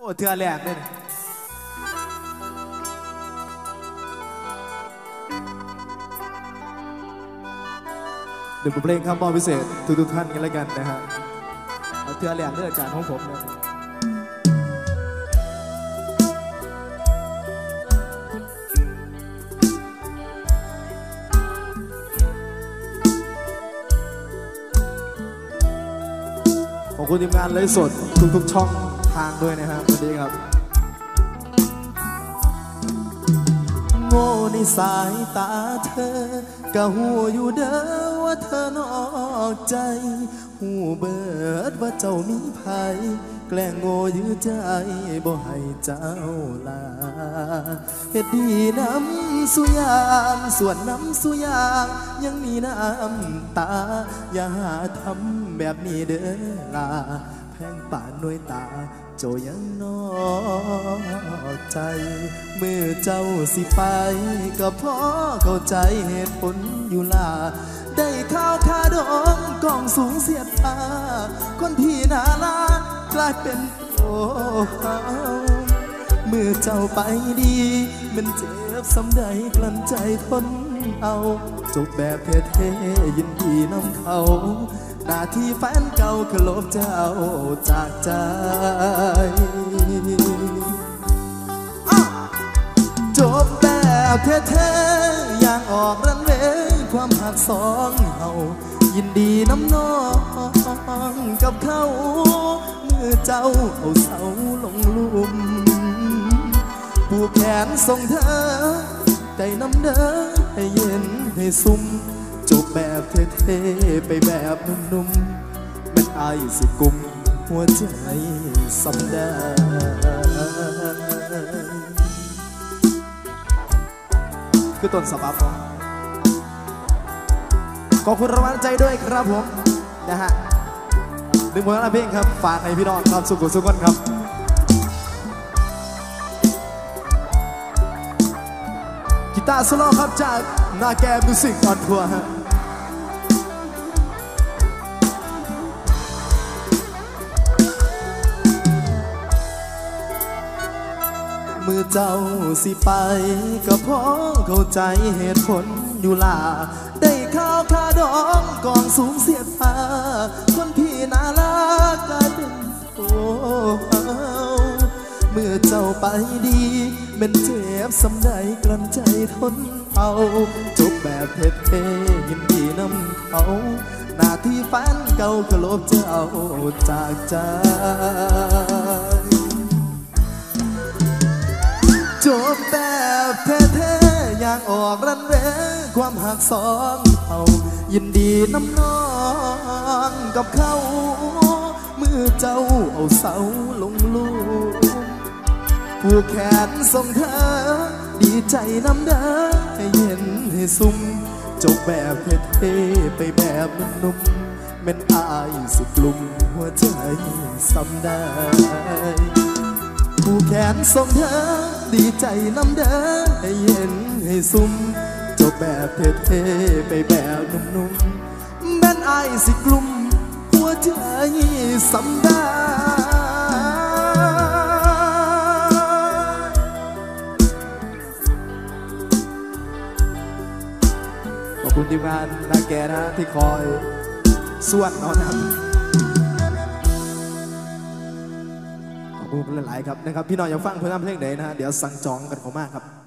เถื่อแหลกเลยเดี๋ยวผมเพลงคำมอบพิเศษทุกท่านกันแล้วกันนะฮะเถื่อแหลกเรื่องอาจารย์ของผมนะขอบคุณทีมงานเลยสดทุกช่องทางด้วยนะครับสวัสดีครับโง่ในสายตาเธอกะหูอยู่เด้อว่าเธอนอกใจหูเบิดว่าเจ้ามีภัยแกล้งโง่ยื้อใจบ่ให้เจ้าลาเฮ็ดดีน้ำสุยามส่วนน้ำสุยางยังมีน้ำตาอย่าหาทำแบบนี้เด้อลาแพงป่านด้วยตาโจยังนอกใจเมื่อเจ้าสิไปก็พอเข้าใจเหตุผลอยู่ล่ะได้ข้าวคาดองกองสูงเสียดฟ้าคนพี่น่ารักกลายเป็นโอ้เมื่อเจ้าไปดีมันเจ็บสำใดกลั้นใจทนเอาจบแบบเท่ๆยินดีน้ำเขาหน้าที่แฟนเก่าคือลบเจ้าจากใจจบแบบเท่ๆอย่างออกรันเวย์ความหักสองเฮายินดีน้ำน้องกับเขาเมื่อเจ้าเอาเสาลงลุ่มผูกแขนส่งเธอใจน้ำเด้อให้เย็นให้ซุ่มจบแบบเท่ๆไปแบบนุ่มๆมันอายสิกุมหัวใจสำได้คือต้นฉบับผมขอบคุณรางวัลใจด้วยครับผมนะฮะดึงผลงานเพลงครับฝากให้พี่น้องครับสุขสุขคนครับกีตาร์โซโล่ครับจากนาแกมิวสิกออนทัวร์ฮะเมื่อเจ้าสิไปก็พอเข้าใจเหตุผลอยู่ล่ะได้ข้าวคาดองกองสูงเสียดฟ้าคนพี่น่ารักกลายเป็นโอ้เมื่อเจ้าไปดีเป็นเจ็บสำใดกลั้นใจทนเอาจบแบบเท่ๆยินดีน้ำเขาหน้าที่แฟนเก่าก็ลบเจ้าจากใจจบแบบเท่ๆอย่างออกรันเวย์ความหักสองเขายินดีน้ำน้องกับเขาเมื่อเจ้าเอาเสาลงลูกผูกแขนส่งเธอดีใจน้ำเด้อให้เย็นให้ซุ่มจบแบบเท่ๆไปแบบนุ่มๆแม่นอายสิกลุ่มหัวใจซ้ำได้ผูกแขนส่งเธอดีใจน้ำเด้อให้เย็นให้ซุ่มจบแบบเท่ๆไปแบบนุ่มๆแม่นอายสิกลุ่มหัวใจซ้ำได้ขอบคุณทีมงานนาแกนะที่คอยส่วนน้องนะขอบคุณหลายๆครับนะครับพี่น้องอยากฟังเพลงไหนนะฮะเดี๋ยวสั่งจองกันขอมากครับ